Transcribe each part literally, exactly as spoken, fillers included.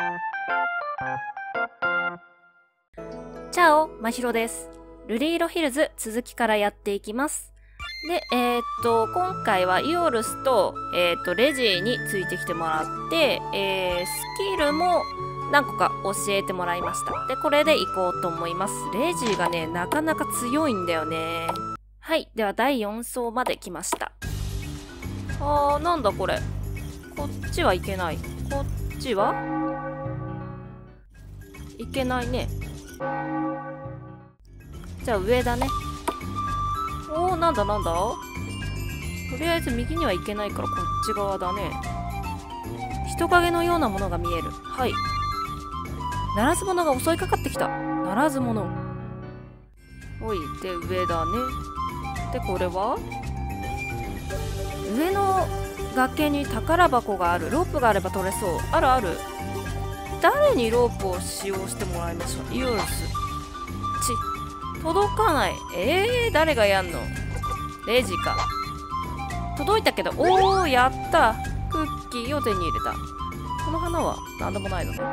チャオ、まひろです。ルリーロヒルズ続きからやっていきます。で、えー、っと、今回はイオルスと、えー、っと、レジーについてきてもらって、えー、スキルも何個か教えてもらいました。で、これで行こうと思います。レジーがね、なかなか強いんだよね。はい、ではだいよん層まで来ました。あー、なんだこれ。こっちはいけない。こっちはいけないね。じゃあ上だね。おー、なんだなんだ、とりあえず右には行けないからこっち側だね。人影のようなものが見える。はい。ならず者が襲いかかってきた。ならず者。おい、で上だね。でこれは上の崖に宝箱がある。ロープがあれば取れそう。あるある。誰にロープを使用してもらいましょう。イオルス。ち届かない。えー、誰がやんの。レジか。届いたけど、おー、やった。クッキーを手に入れた。この花は何でもないのね。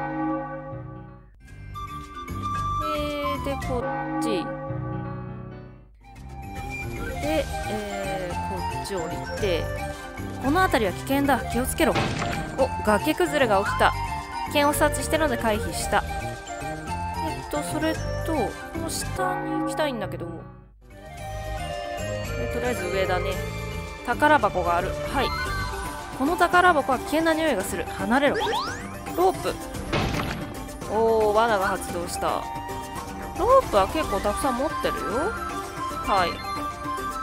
えー、でこっちで、えー、こっち降りて、この辺りは危険だ、気をつけろ。お、崖崩れが起きた。危険を察知してるので回避した。えっとそれとこの下に行きたいんだけど、えとりあえず上だね。宝箱がある。はい。この宝箱は危険な匂いがする。離れろ。ロープ。おー、罠が発動した。ロープは結構たくさん持ってるよ。はい。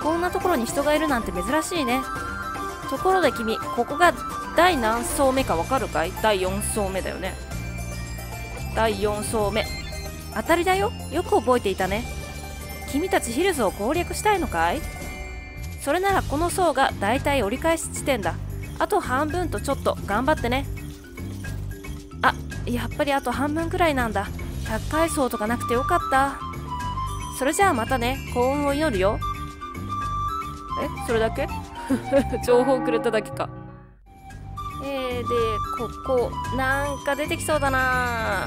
こんなところに人がいるなんて珍しいね。ところで君、ここが第何層目かわかるかい？だいよん層目だよね。だいよん層目。当たりだよ。よく覚えていたね。君たちヒルズを攻略したいのかい？それならこの層がだいたい折り返し地点だ。あと半分とちょっと頑張ってね。あ、やっぱりあと半分くらいなんだ。ひゃっかい層とかなくてよかった。それじゃあまたね。幸運を祈るよ。え、それだけ？情報くれただけか。えー、でここなんか出てきそうだな。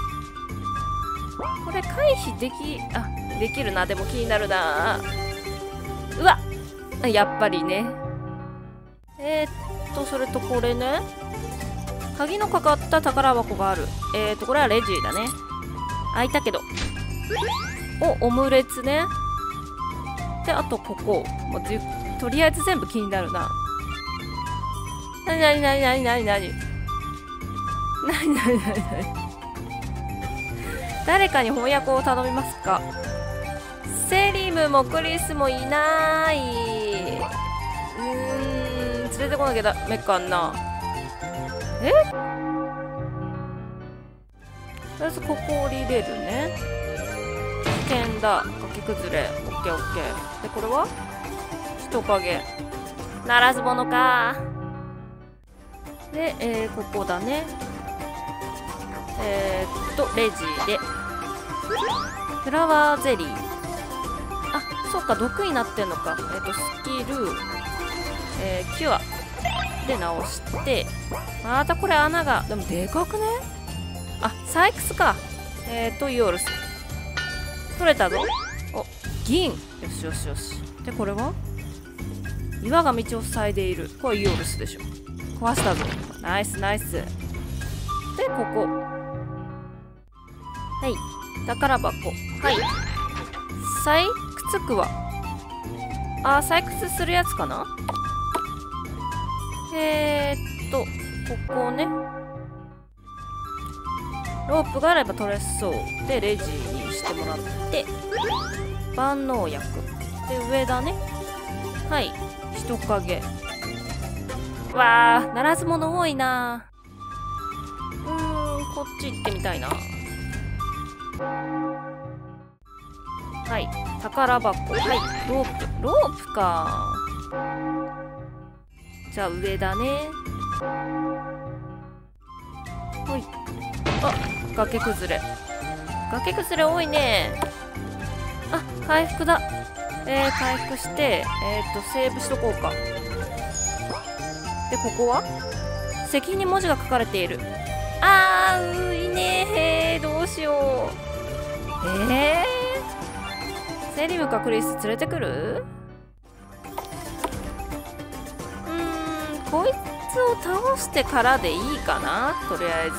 これ回避できあできるな。でも気になるな。うわっ、やっぱりね。えー、っとそれとこれね、鍵のかかった宝箱がある。えー、っとこれはレジーだね。開いたけど、お、オムレツね。であとここもうとりあえず全部気になるな。なになになになになになになになになになに。誰かに翻訳を頼みますか。セリムもクリスもいない。うーん、連れてこなきゃダメかな。え、とりあえずここ降りれるね。危険だ。崖崩れ。オッケーオッケー。でこれは人影。ならず者か。で、えー、ここだね。えー、っとレジーでフラワーゼリー。あ、そっか、毒になってんのか。えー、っとスキル、えー、キュアで直して、またこれ穴がでもでかくね。あ、サイクスか。えー、っとイオルス取れたぞ。お、銀。よしよしよし。でこれは岩が道を塞いでいる。これイオルスでしょ。壊したぞ。ナイスナイス。でここ、はい、宝箱。はい、採掘区はあー、採掘するやつかな。えー、っとここね、ロープがあれば取れそうでレジーにしてもらって、万能薬で上だね。はい、人影。わあ、ならず者多いな。うーん、こっち行ってみたいな。はい、宝箱。はい、ロープ。ロープか。じゃあ上だね。ほい。あ、崖崩れ。崖崩れ多いね。あ、回復だ。えー、回復して、えー、っとセーブしとこうか。でここは石碑に文字が書かれている。あー、うえー、セリムかクリス連れてくる？うーん、こいつを倒してからでいいかな、とりあえ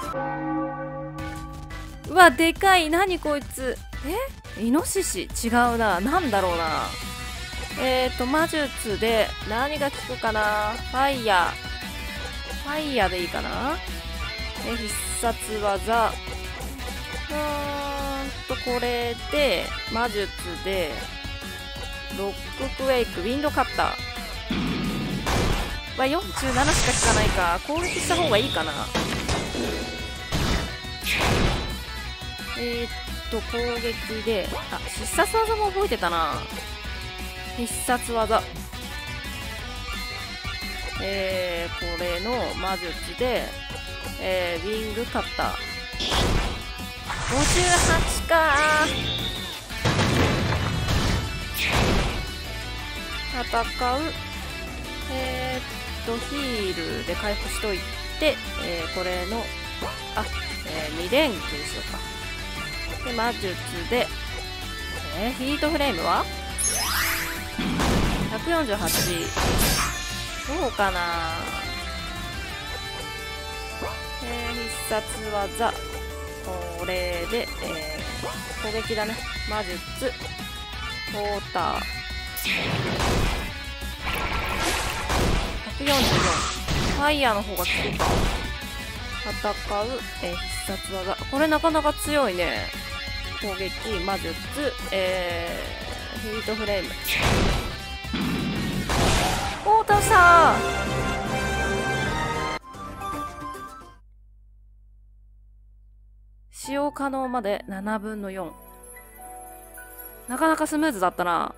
ず。うわ、でかい。何こいつ。え、イノシシ？違うな。なんだろうな。えーと魔術で何が効くかな。ファイヤーファイヤーでいいかな。え、必殺技。うーんとこれで魔術でロッククエイク、ウィンドカッターはよんじゅうななしか効かないか。攻撃した方がいいかな。えー、っと攻撃で、あ、必殺技も覚えてたな。必殺技、えー、これの魔術で、えー、ウィングカッターごじゅうはちか。戦う。えー、っとヒールで回復しといて、えー、これのあ、えー、に連休にしようか。で魔術で、えー、ヒートフレームはひゃくよんじゅうはち。どうかな。えー、必殺技、これで、えー、攻撃だね。魔術ウォーターひゃくよんじゅうよん。ファイヤーの方が効くか。戦う、えー、必殺技、これなかなか強いね。攻撃、魔術、えー、ヒートフレーム。おー、倒したー。使用可能までななぶんのよん。なかなかスムーズだったな。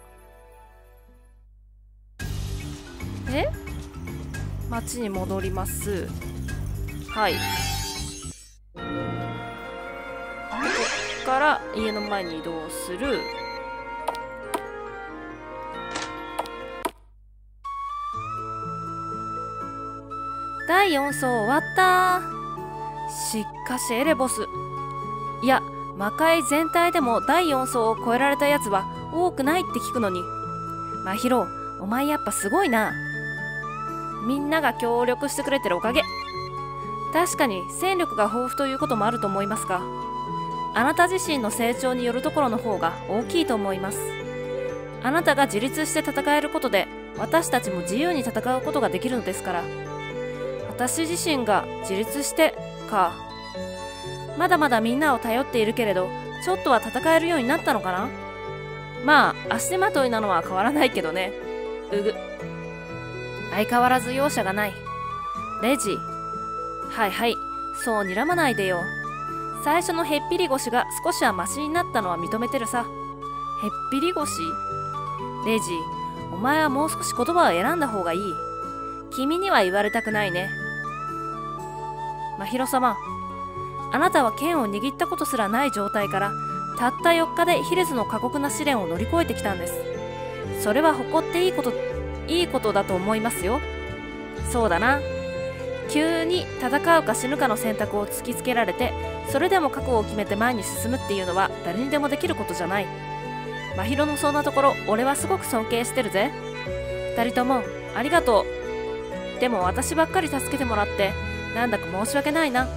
え、町に戻ります。はい。こっから家の前に移動する。だいよん層終わったー。しかしエレボス、いや魔界全体でもだいよん層を超えられたやつは多くないって聞くのに。まひろ、お前やっぱすごいな。みんなが協力してくれてるおかげ。確かに戦力が豊富ということもあると思いますが、あなた自身の成長によるところの方が大きいと思います。あなたが自立して戦えることで私たちも自由に戦うことができるのですから。私自身が自立してか。まだまだみんなを頼っているけれど、ちょっとは戦えるようになったのかな。まあ足手まといなのは変わらないけどね。うぐ。相変わらず容赦がない。レジ。はいはい、そう睨まないでよ。最初のへっぴり腰が少しはマシになったのは認めてるさ。へっぴり腰？レジ、お前はもう少し言葉を選んだ方がいい。君には言われたくないね。まひろ様、あなたは剣を握ったことすらない状態からたったよっかでヒルズの過酷な試練を乗り越えてきたんです。それは誇っていいこといいことだと思いますよ。そうだな。急に戦うか死ぬかの選択を突きつけられて、それでも覚悟を決めて前に進むっていうのは誰にでもできることじゃない。まひろのそんなところ俺はすごく尊敬してるぜ。二人ともありがとう。でも私ばっかり助けてもらってなんだか申し訳ないな。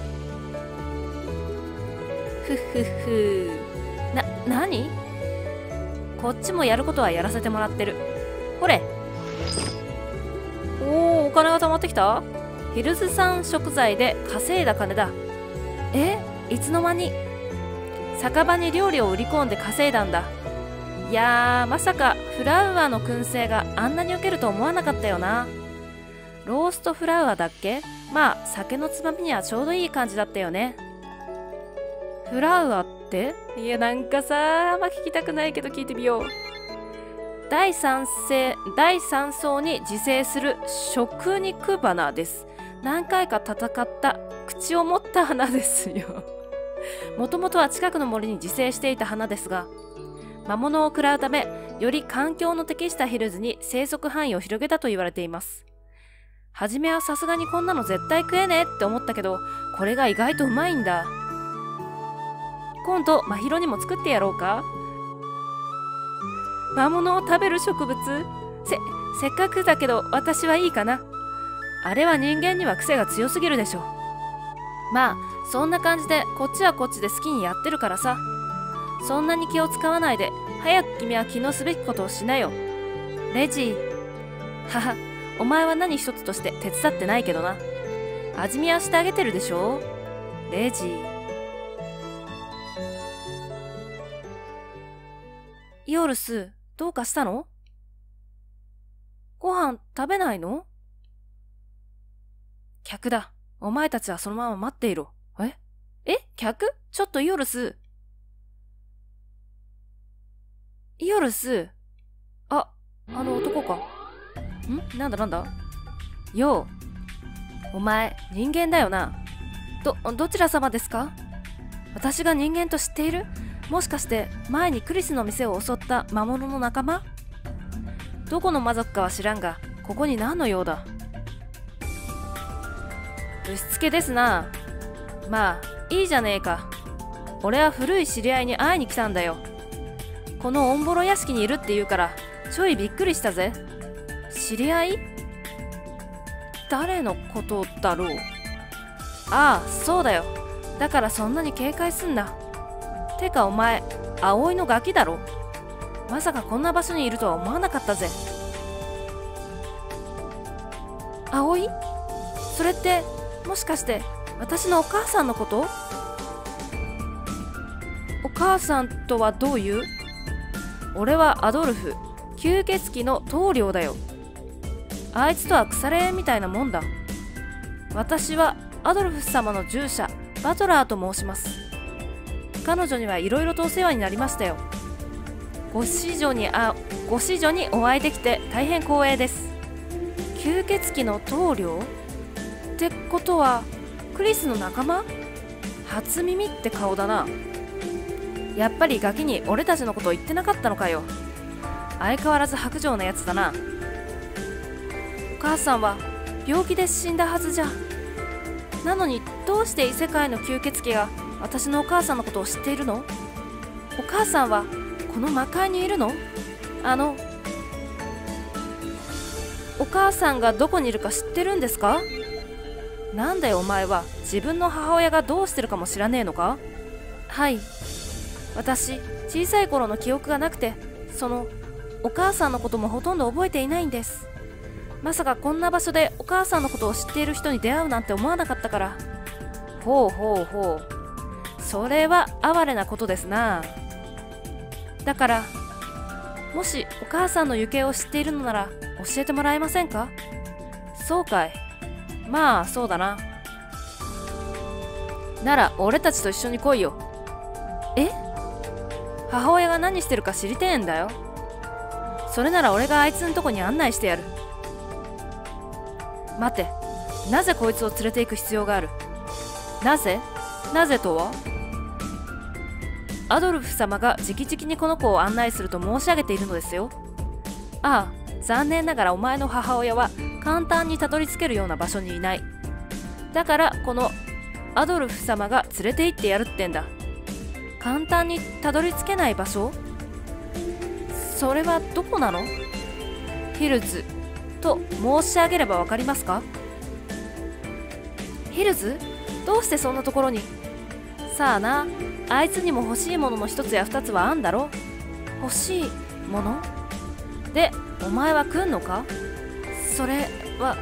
ふっふっふ。な、なに？こっちもやることはやらせてもらってる。ほれ。おお、お金が貯まってきた。ヒルズ産食材で稼いだ金だ。え、いつの間に。酒場に料理を売り込んで稼いだんだ。いやー、まさかフラウアーの燻製があんなに受けると思わなかったよな。ローストフラワーだっけ。まあ酒のつまみにはちょうどいい感じだったよね。フラワーって？いやなんかさ、あんま聞きたくないけど聞いてみよう。だいさん世だいさん層に自生する食肉花です。何回か戦った口を持った花ですよ。もともとは近くの森に自生していた花ですが、魔物を食らうためより環境の適したヒルズに生息範囲を広げたと言われています。はじめはさすがにこんなの絶対食えねえって思ったけど、これが意外とうまいんだ。 今度真宙にも作ってやろうか。魔物を食べる植物、せせっかくだけど私はいいかな。あれは人間には癖が強すぎるでしょ。まあそんな感じでこっちはこっちで好きにやってるからさ。そんなに気を使わないで早く君は気のすべきことをしなよ。レジー。はは、お前は何一つとして手伝ってないけどな。味見はしてあげてるでしょレジー。イオルス、どうかしたの？ご飯食べないの？客だ。お前たちはそのまま待っていろ。え？え？客？ちょっとイオルス。イオルス。あ、あの男か。ん？なんだなんだ？よう。お前、人間だよな。ど、どちら様ですか？私が人間と知っている？もしかして前にクリスの店を襲った魔物の仲間？どこの魔族かは知らんが、ここに何の用だ？ぶしつけですな。まあいいじゃねえか。俺は古い知り合いに会いに来たんだよ。このオンボロ屋敷にいるって言うからちょいびっくりしたぜ。知り合い？誰のことだろう？ああ、そうだよ。だからそんなに警戒すんな。てかお前、葵のガキだろ。まさかこんな場所にいるとは思わなかったぜ。葵？それってもしかして私のお母さんのこと？お母さんとはどういう？俺はアドルフ、吸血鬼の棟梁だよ。あいつとは腐れ縁みたいなもんだ。私はアドルフ様の従者バトラーと申します。彼女にはいろいろとお世話になりましたよ。ご子女にあご子女にお会いできて大変光栄です。吸血鬼の棟梁ってことはクリスの仲間？初耳って顔だな。やっぱりガキに俺たちのこと言ってなかったのかよ。相変わらず薄情なやつだな。お母さんは病気で死んだはずじゃ。なのにどうして異世界の吸血鬼が私のお母さんのことを知っているの？お母さんはこの魔界にいるの？あのお母さんがどこにいるか知ってるんですか？なんだよお前は、自分の母親がどうしてるかも知らねえのか？はい、私小さい頃の記憶がなくて、そのお母さんのこともほとんど覚えていないんです。まさかこんな場所でお母さんのことを知っている人に出会うなんて思わなかったから。ほうほうほう、それは哀れなことですな。だからもしお母さんの行方を知っているのなら教えてもらえませんか？そうかい。まあそうだな。なら俺たちと一緒に来いよ。え？母親が何してるか知りてえんだよ。それなら俺があいつのとこに案内してやる。待て、なぜこいつを連れて行く必要がある？なぜ？なぜとは？アドルフ様が直々にこの子を案内すると申し上げているのですよ。ああ、残念ながらお前の母親は簡単にたどり着けるような場所にいない。だからこのアドルフ様が連れて行ってやるってんだ。簡単にたどり着けない場所？それはどこなの？ヒルズと申し上げればわかりますか？ヒルズ？どうしてそんなところに？さあな、あいつにも欲しいものの一つや二つはあんだろ？欲しいもの？で、お前は来んのか？それは。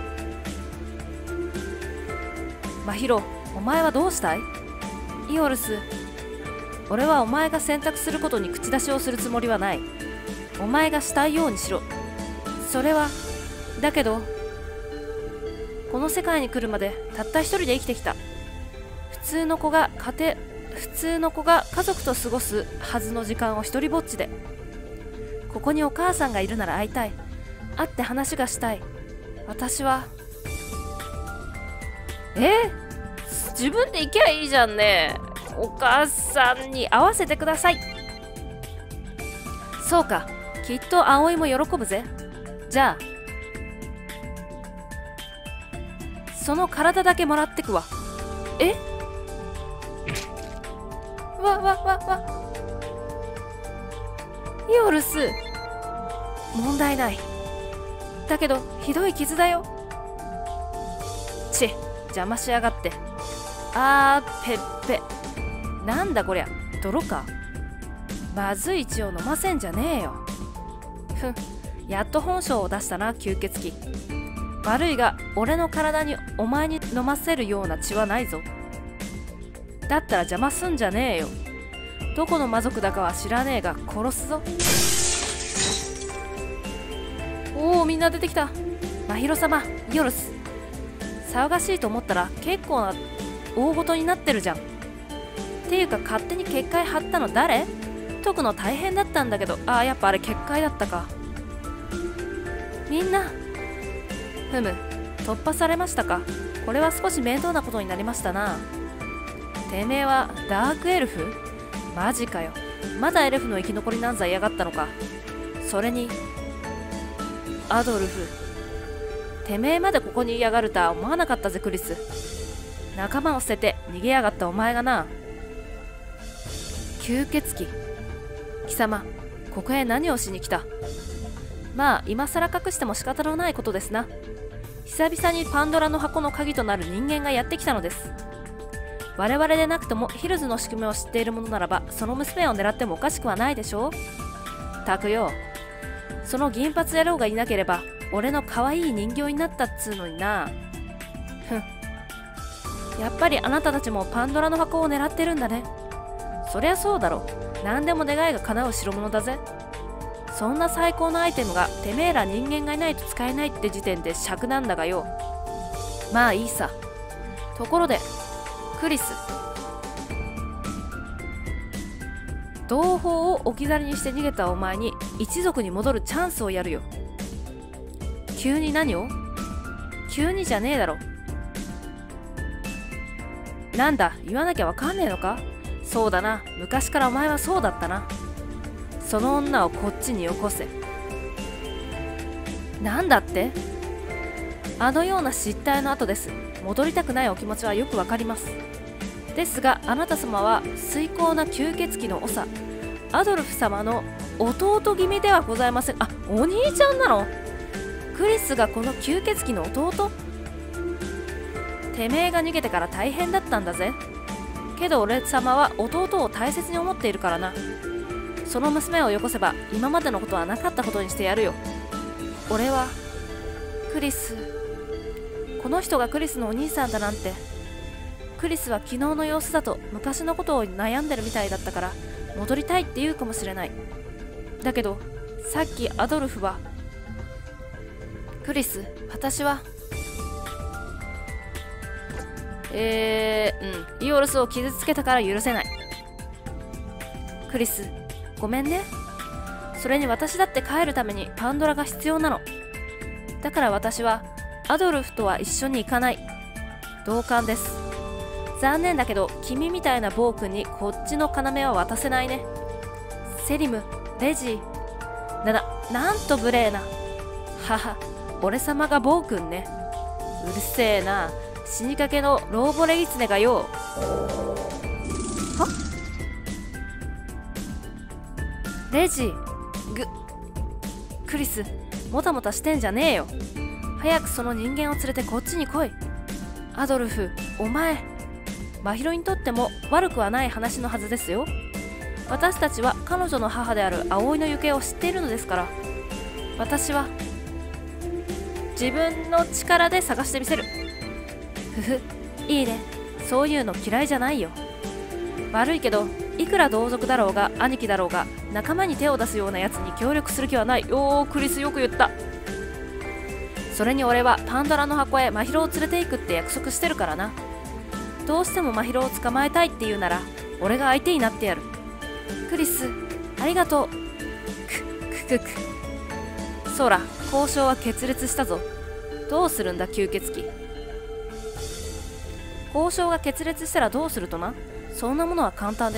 真宙、お前はどうしたい？イオルス、俺はお前が選択することに口出しをするつもりはない。お前がしたいようにしろ。それは、だけど、この世界に来るまでたった一人で生きてきた。普通の子が家庭、普通の子が家族と過ごすはずの時間を一人ぼっちで。ここにお母さんがいるなら会いたい。会って話がしたい。私は。え？自分で行きゃいいじゃんね。お母さんに会わせてください。そうか、きっと葵も喜ぶぜ。じゃあその体だけもらってくわ。え？ わわわわ。イオルス、問題ない。だけどひどい傷だよ。ち、邪魔しやがって。あーペッペ。なんだこりゃ、泥か。まずい血を飲ませんじゃねえよ。ふん、やっと本性を出したな、吸血鬼。悪いが俺の体にお前に飲ませるような血はないぞ。だったら邪魔すんじゃねえよ。どこの魔族だかは知らねえが殺すぞ。おお、みんな出てきた。真宙様、イオルス。騒がしいと思ったら結構な大ごとになってるじゃん。っていうか勝手に結界張ったの誰？解くの大変だったんだけど。ああ、やっぱあれ結界だったか。みんな、ふむ、突破されましたか。これは少し面倒なことになりましたな。てめえはダークエルフ？マジかよ。まだエルフの生き残りなんざ嫌がったのか。それにアドルフ、てめえまでここに嫌がるとは思わなかったぜクリス。仲間を捨てて逃げやがったお前がな。吸血鬼、貴様、ここへ何をしに来た。まあ今更隠しても仕方のないことですな。久々にパンドラの箱の鍵となる人間がやってきたのです。我々でなくともヒルズの仕組みを知っているものならば、その娘を狙ってもおかしくはないでしょう。たくよ、その銀髪野郎がいなければ俺の可愛い人形になったっつうのにな。ふん、やっぱりあなたたちもパンドラの箱を狙ってるんだね。そりゃそうだろ。何でも願いが叶う代物だぜ。そんな最高のアイテムがてめえら人間がいないと使えないって時点で尺なんだがよ。まあいいさ。ところでクリス、同胞を置き去りにして逃げたお前に一族に戻るチャンスをやるよ。急に何を？急にじゃねえだろ。なんだ、言わなきゃわかんねえのか。そうだな、昔からお前はそうだったな。その女をこっちによこせ。なんだって？あのような失態の後です。戻りたくないお気持ちはよくわかります。ですがあなた様は崇高な吸血鬼の長アドルフ様の弟君ではございません。あ、お兄ちゃんなの？クリスがこの吸血鬼の弟？てめえが逃げてから大変だったんだぜ。けど俺様は弟を大切に思っているからな。その娘をよこせば今までのことはなかったことにしてやるよ。俺はクリス、この人がクリスのお兄さんだなんて。クリスは昨日の様子だと昔のことを悩んでるみたいだったから戻りたいって言うかもしれない。だけどさっきアドルフは、クリス、私はえー、うん、イオルスを傷つけたから許せない。クリス、ごめんね。それに私だって帰るためにパンドラが必要なの。だから私はアドルフとは一緒に行かない。同感です。残念だけど君みたいな暴君にこっちの要は渡せないね。セリム、レジー、なな、なんと無礼な。はは、俺様が暴君ね。うるせえな、死にかけのローボレギツネがよ。は？レジ、ぐ、クリス、もたもたしてんじゃねえよ。早くその人間を連れてこっちに来い。アドルフ、お前、真宙にとっても悪くはない話のはずですよ。私たちは彼女の母である葵の行方を知っているのですから。私は自分の力で探してみせる。ふふ、いいね。そういうの嫌いじゃないよ。悪いけどいくら同族だろうが兄貴だろうが仲間に手を出すようなやつに協力する気はない。おー、クリス、よく言った。それに俺はパンドラの箱へ真宙を連れて行くって約束してるからな。どうしても真宙を捕まえたいって言うなら俺が相手になってやる。クリス、ありがとう。くくくく。そら、交渉は決裂したぞ。どうするんだ吸血鬼。交渉が決裂したらどうするとな。そんなものは簡単です。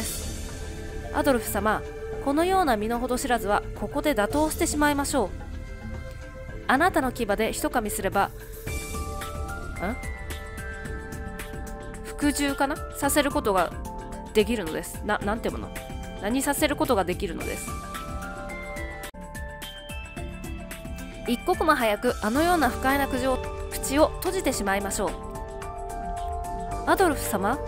アドルフ様、このような身の程知らずはここで打倒してしまいましょう。あなたの牙で一噛みすれば、ん服従かなさせることができるのです。な、なんていうもの。何させることができるのです。一刻も早くあのような不快な口を口を閉じてしまいましょう。アドルフ様、は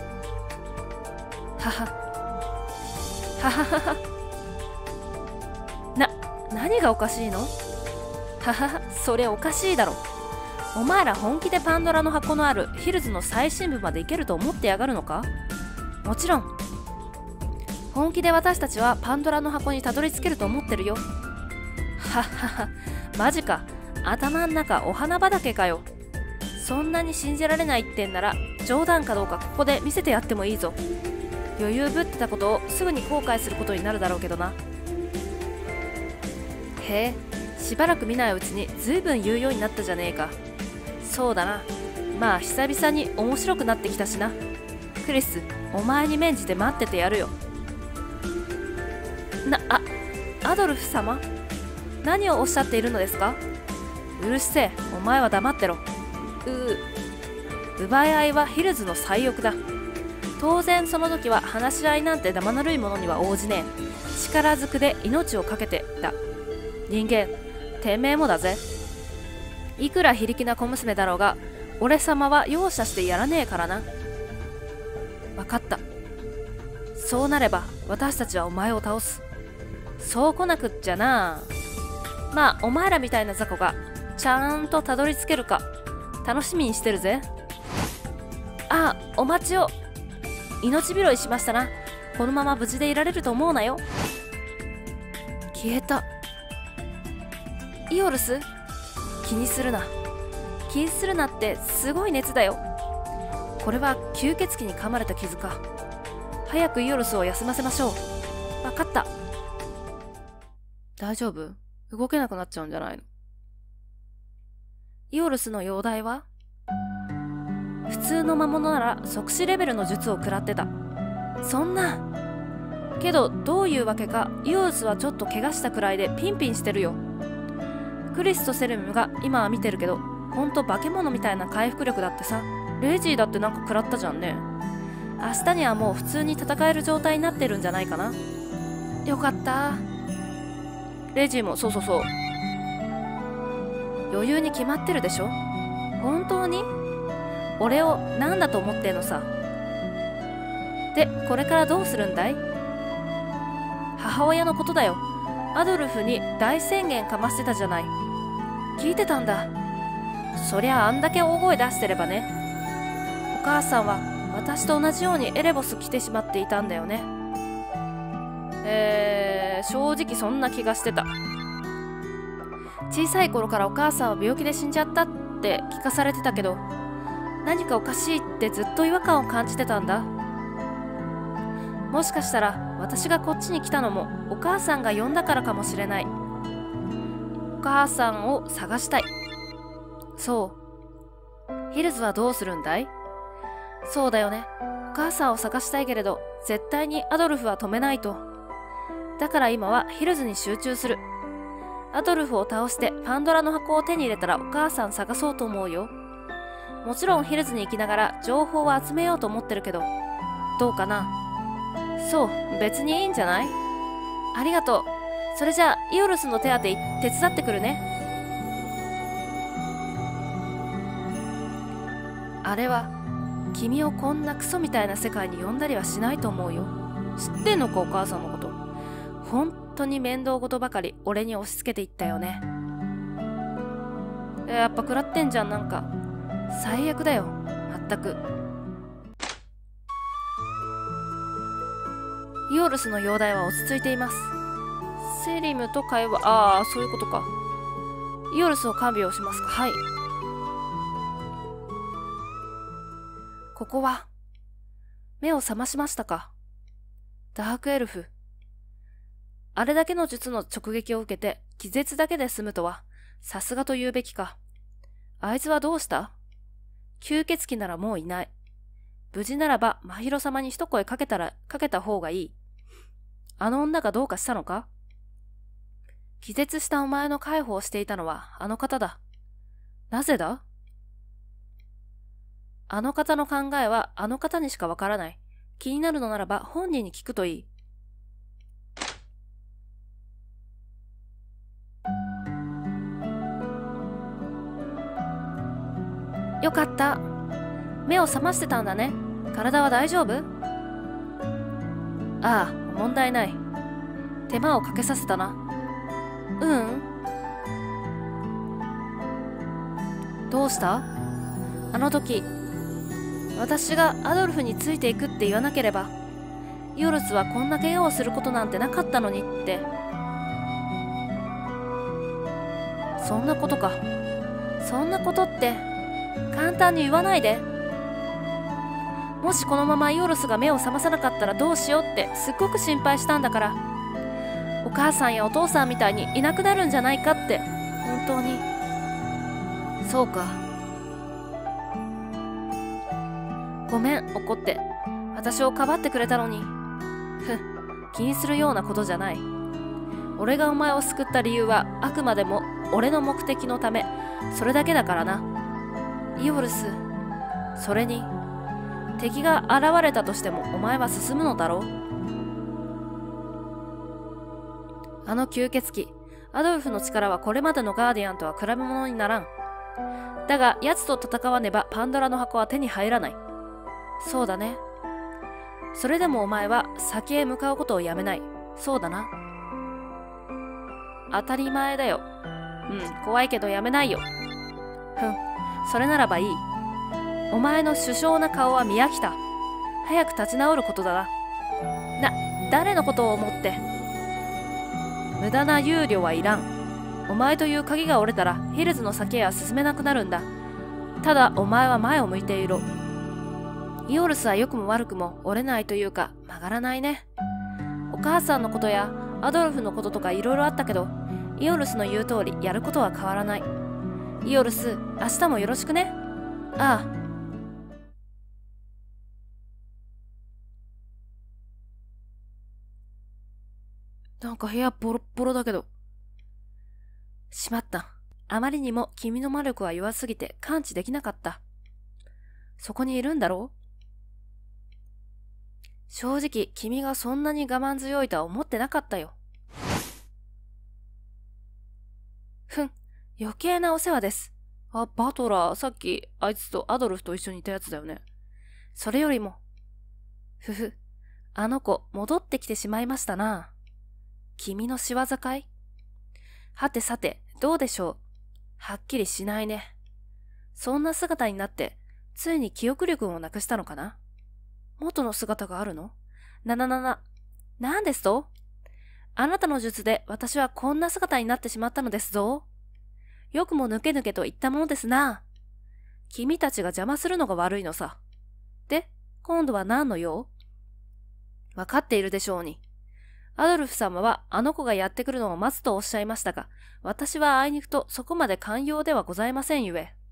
ははははは。な、何がおかしいの？ははは、それおかしいだろ。お前ら本気でパンドラの箱のあるヒルズの最深部まで行けると思ってやがるのか？もちろん本気で私たちはパンドラの箱にたどり着けると思ってるよ。はっはは、マジか。頭ん中お花畑かよ。そんなに信じられないってんなら冗談かどうかここで見せてやってもいいぞ。余裕ぶってたことをすぐに後悔することになるだろうけどな。へえ、しばらく見ないうちにずいぶん言うようになったじゃねえか。そうだな。まあ久々に面白くなってきたしな。クリス、お前に免じて待っててやるよ。な、あ、アドルフ様、何をおっしゃっているのですか？うるせえ、お前は黙ってろ。うう、奪い合いはヒルズの最欲だ。当然その時は話し合いなんて生ぬるいものには応じねえ。力ずくで命を懸けてだ。人間、てめえもだぜ。いくら非力な小娘だろうが、俺様は容赦してやらねえからな。分かった。そうなれば私たちはお前を倒す。そう来なくっちゃな。まあお前らみたいな雑魚がちゃんとたどり着けるか楽しみにしてるぜ。ああ、お待ちを。命拾いしましたな。このまま無事でいられると思うなよ。消えた。イオルス、気にするな。気にするなってすごい熱だよ。これは吸血鬼に噛まれた傷か。早くイオルスを休ませましょう。分かった。大丈夫？動けなくなっちゃうんじゃないの？イオルスの容体は？普通の魔物なら即死レベルの術を食らってた。そんな。けどどういうわけかイオルスはちょっと怪我したくらいでピンピンしてるよ。クリスとセレムが今は見てるけど、ほんと化け物みたいな回復力だってさ。レイジーだってなんか食らったじゃんね。明日にはもう普通に戦える状態になってるんじゃないかな。よかった。レイジーもそうそうそう。余裕に決まってるでしょ。本当に？俺を何だと思ってんのさ。で、これからどうするんだい？母親のことだよ。アドルフに大宣言かましてたじゃない。聞いてたんだ。そりゃあんだけ大声出してればね。お母さんは私と同じようにエレボス来てしまっていたんだよね。えー、正直そんな気がしてた。小さい頃からお母さんは病気で死んじゃったって聞かされてたけど、何かおかしいってずっと違和感を感じてたんだ。もしかしたら私がこっちに来たのもお母さんが呼んだからかもしれない。お母さんを探したい。そう。ヒルズはどうするんだい？そうだよね。お母さんを探したいけれど絶対にアドルフは止めないと。だから今はヒルズに集中する。アドルフを倒してパンドラの箱を手に入れたらお母さん探そうと思うよ。もちろんヒルズに行きながら情報を集めようと思ってるけど、どうかな？そう、別にいいんじゃない？ありがとう。それじゃあイオルスの手当て手伝ってくるね。あれは君をこんなクソみたいな世界に呼んだりはしないと思うよ。知ってんのか、お母さんのこと。本当に面倒事ばかり俺に押し付けていったよね。やっぱ食らってんじゃん。なんか最悪だよ、まったく。イオルスの容体は落ち着いています。セリムと会話、ああ、そういうことか。イオルスを看病しますか。はい。ここは目を覚ましましたか。ダークエルフ。あれだけの術の直撃を受けて気絶だけで済むとはさすがと言うべきか。あいつはどうした？吸血鬼ならもういない。無事ならば真宙様に一声かけたらかけた方がいい。あの女がどうかしたのか？気絶したお前の介抱をしていたのはあの方だ。なぜだ？あの方の考えはあの方にしかわからない。 気になるのならば本人に聞くといい。よかった。目を覚ましてたんだね。体は大丈夫？ああ、問題ない。手間をかけさせたな。ううん。どうした？あの時、私がアドルフについていくって言わなければ、イオルスはこんな怪我をすることなんてなかったのにって。そんなことか。そんなことって簡単に言わないで。もしこのままイオルスが目を覚まさなかったらどうしようってすっごく心配したんだから。お母さんやお父さんみたいにいなくなるんじゃないかって。本当に。そうか。ごめん、怒って私をかばってくれたのに。ふん、気にするようなことじゃない。俺がお前を救った理由はあくまでも俺の目的のため、それだけだからな。イオルス、それに敵が現れたとしてもお前は進むのだろう。あの吸血鬼アドルフの力はこれまでのガーディアンとは比べ物にならん。だが奴と戦わねばパンドラの箱は手に入らない。そうだね。それでもお前は先へ向かうことをやめない。そうだな。当たり前だよ。うん、怖いけどやめないよ。ふん、それならばいい。お前の殊勝な顔は見飽きた。早く立ち直ることだな。な、誰のことを思って。無駄な憂慮はいらん。お前という鍵が折れたらヒルズの先へは進めなくなるんだ。ただお前は前を向いていろ。イオルスは良くも悪くも折れないというか曲がらないね。お母さんのことやアドルフのこととかいろいろあったけど、イオルスの言う通りやることは変わらない。イオルス、明日もよろしくね。ああ。なんか部屋ボロッボロだけど。しまった。あまりにも君の魔力は弱すぎて感知できなかった。そこにいるんだろう？正直、君がそんなに我慢強いとは思ってなかったよ。ふん、余計なお世話です。あ、バトラー、さっきあいつとアドルフと一緒にいたやつだよね。それよりも、ふふ、あの子戻ってきてしまいましたな。君の仕業かい？はてさて、どうでしょう。はっきりしないね。そんな姿になって、ついに記憶力をなくしたのかな？元の姿があるの？なななな、なんですと？あなたの術で私はこんな姿になってしまったのですぞ。よくもぬけぬけと言ったものですな。君たちが邪魔するのが悪いのさ。で、今度は何の用？わかっているでしょうに。アドルフ様はあの子がやってくるのを待つとおっしゃいましたが、私はあいにくとそこまで寛容ではございませんゆえ。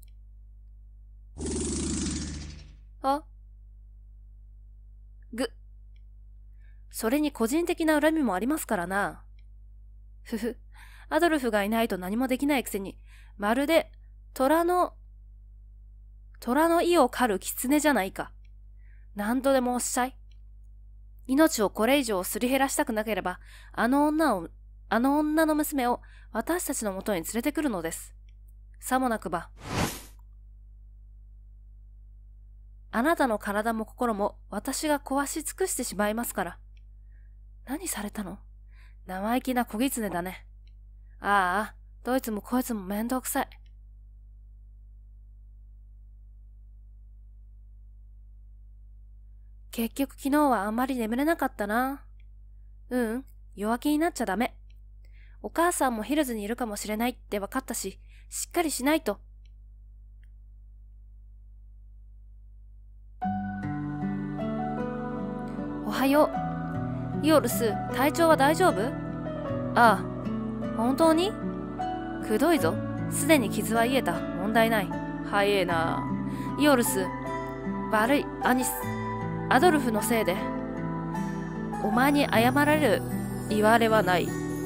あ？ぐ。それに個人的な恨みもありますからな。ふふ。アドルフがいないと何もできないくせに、まるで虎の、虎の意を狩る狐じゃないか。何とでもおっしゃい。命をこれ以上すり減らしたくなければ、あの女を、あの女の娘を私たちのもとに連れてくるのです。さもなくば。あなたの体も心も私が壊し尽くしてしまいますから。何されたの？生意気な小狐だね。ああ、どいつもこいつもめんどくさい。結局昨日はあんまり眠れなかったな。うん、弱気になっちゃダメ。お母さんもヒルズにいるかもしれないって分かったし、しっかりしないと。おはよう。イオルス、体調は大丈夫？ああ、本当に？くどいぞ。すでに傷は癒えた。問題ない。早えな。イオルス、悪い、アニス。アドルフのせいで。お前に謝られる言われはない。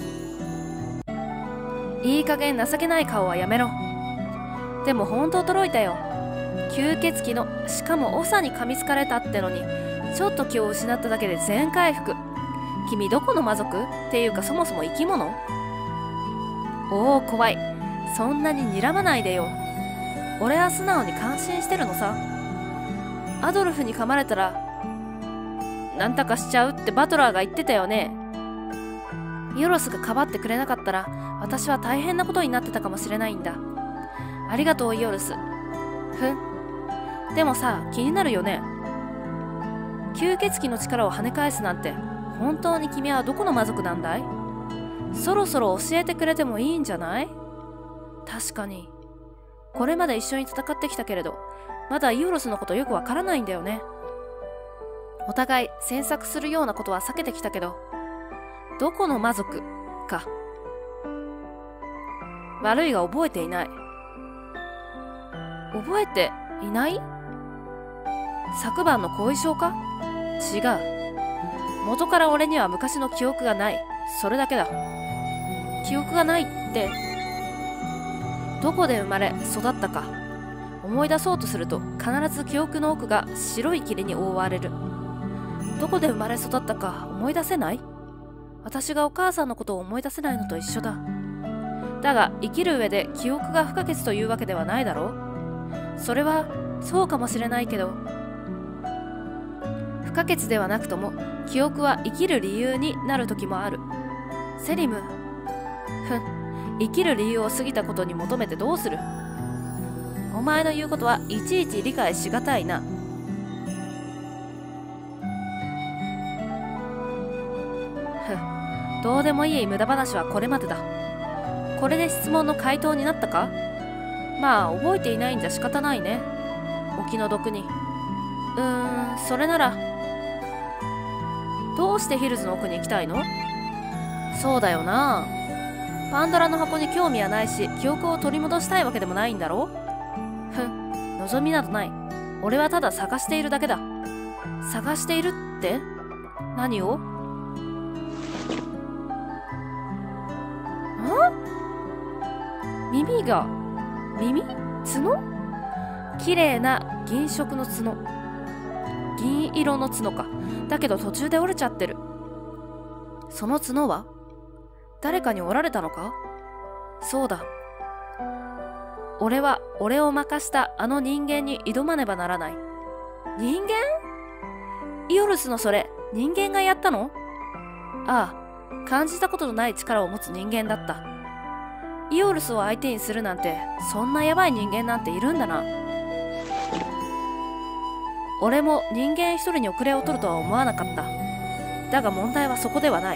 いい加減情けない顔はやめろ。でも本当驚いたよ。吸血鬼の、しかも長に噛みつかれたってのに、 ちょっと気を失っただけで全回復。君どこの魔族っていうか、そもそも生き物？おお、怖い。そんなに睨まないでよ。俺は素直に感心してるのさ。アドルフに噛まれたらなんとかしちゃうってバトラーが言ってたよね。イオロスがかばってくれなかったら私は大変なことになってたかもしれないんだ。ありがとうイオロス。ふん。でもさ、気になるよね。吸血鬼の力を跳ね返すなんて、本当に君はどこの魔族なんだい？そろそろ教えてくれてもいいんじゃない？確かにこれまで一緒に戦ってきたけれど、まだイオロスのことよくわからないんだよね。お互い詮索するようなことは避けてきたけど、どこの魔族か。悪いが覚えていない。覚えていない？昨晩の後遺症か？違う。元から俺には昔の記憶がない。それだけだ。記憶がないって、どこで生まれ育ったか思い出そうとすると必ず記憶の奥が白い霧に覆われる。どこで生まれ育ったか思い出せない？私がお母さんのことを思い出せないのと一緒だ。だが生きる上で記憶が不可欠というわけではないだろう。それはそうかもしれないけど、不可欠ではなくとも記憶は生きる理由になる時もある。セリム、ふん、生きる理由を過ぎたことに求めてどうする？お前の言うことはいちいち理解しがたいな。ふん、どうでもいい無駄話はこれまでだ。これで質問の回答になったか？まあ覚えていないんじゃ仕方ないね。お気の毒に。うーん、それならどうしてヒルズの奥に行きたいの？そうだよな。パンドラの箱に興味はないし、記憶を取り戻したいわけでもないんだろう。ふん、望みなどない。俺はただ探しているだけだ。探しているって？何を？ん？耳が、耳？角？綺麗な銀色の角。銀色の角か。だけど途中で折れちゃってる。その角は誰かに折られたのか？そうだ。俺は俺を任したあの人間に挑まねばならない。人間？イオルスのそれ、人間がやったの？ああ、感じたことのない力を持つ人間だった。イオルスを相手にするなんて、そんなヤバい人間なんているんだな。俺も人間一人に遅れを取るとは思わなかった。だが問題はそこではない。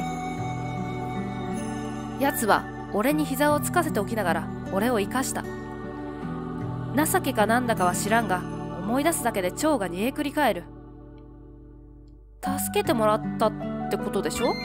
奴は俺に膝をつかせておきながら俺を生かした。情けかなんだかは知らんが、思い出すだけで腸が煮えくり返る。助けてもらったってことでしょ？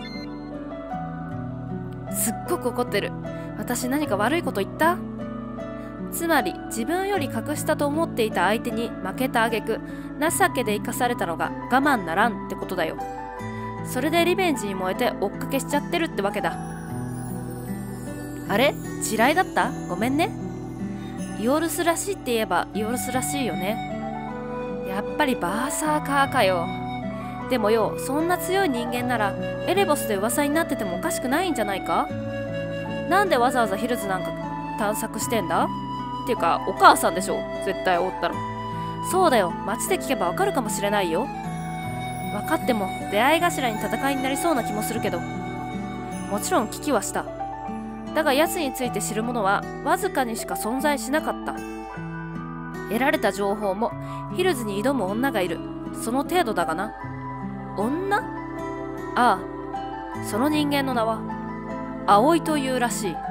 すっごく怒ってる。私何か悪いこと言った？つまり自分より格下と思っていた相手に負けた挙句、情けで生かされたのが我慢ならんってことだよ。それでリベンジに燃えて追っかけしちゃってるってわけだ。あれ？地雷だった？ごめんね。イオルスらしいって言えばイオルスらしいよね。やっぱりバーサーカーかよ。でもよ、そんな強い人間ならエレボスで噂になっててもおかしくないんじゃないか？なんでわざわざヒルズなんか探索してんだ？っていうかお母さんでしょ、絶対追ったの。そうだよ、街で聞けばわかるかもしれないよ。分かっても出会い頭に戦いになりそうな気もするけど、もちろん聞きはした。だが奴について知るものはわずかにしか存在しなかった。得られた情報もヒルズに挑む女がいる、その程度だがな。女？ああ、その人間の名は葵というらしい。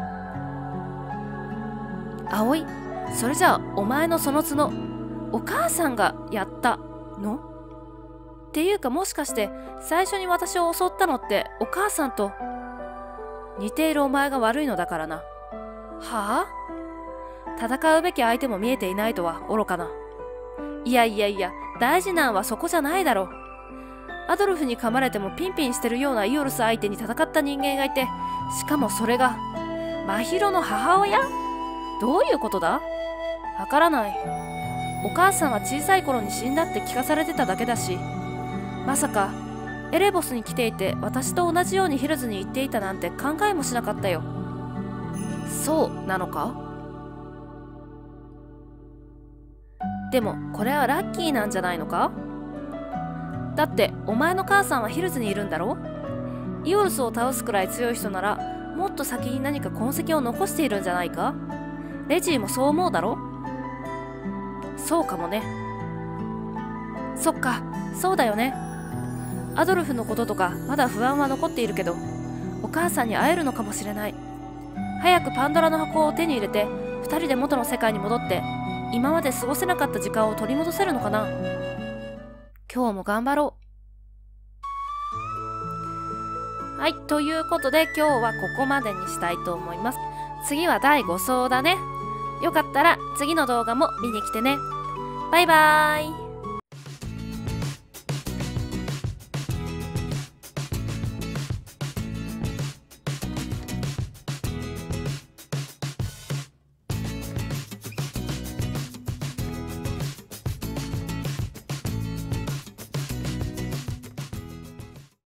葵？それじゃあお前のその角、お母さんがやったの？っていうか、もしかして最初に私を襲ったのってお母さんと似ているお前が悪いのだからな。はあ？戦うべき相手も見えていないとは愚かな。いやいやいや、大事なんはそこじゃないだろう。アドルフに噛まれてもピンピンしてるようなイオルス相手に戦った人間がいて、しかもそれが真宙の母親？どういうことだ？わからない。お母さんは小さい頃に死んだって聞かされてただけだし、 まさかエレボスに来ていて私と同じようにヒルズに行っていたなんて考えもしなかったよ。そうなのか？でもこれはラッキーなんじゃないのか？だってお前の母さんはヒルズにいるんだろ？イオルスを倒すくらい強い人ならもっと先に何か痕跡を残しているんじゃないか？レジーもそう思うだろ？そうかもね。そっか、そうだよね。アドルフのこととかまだ不安は残っているけど、お母さんに会えるのかもしれない。早くパンドラの箱を手に入れて二人で元の世界に戻って今まで過ごせなかった時間を取り戻せるのかな。今日も頑張ろう。はい、ということで今日はここまでにしたいと思います。次はだいご層だね。よかったら次の動画も見に来てね。バイバーイ。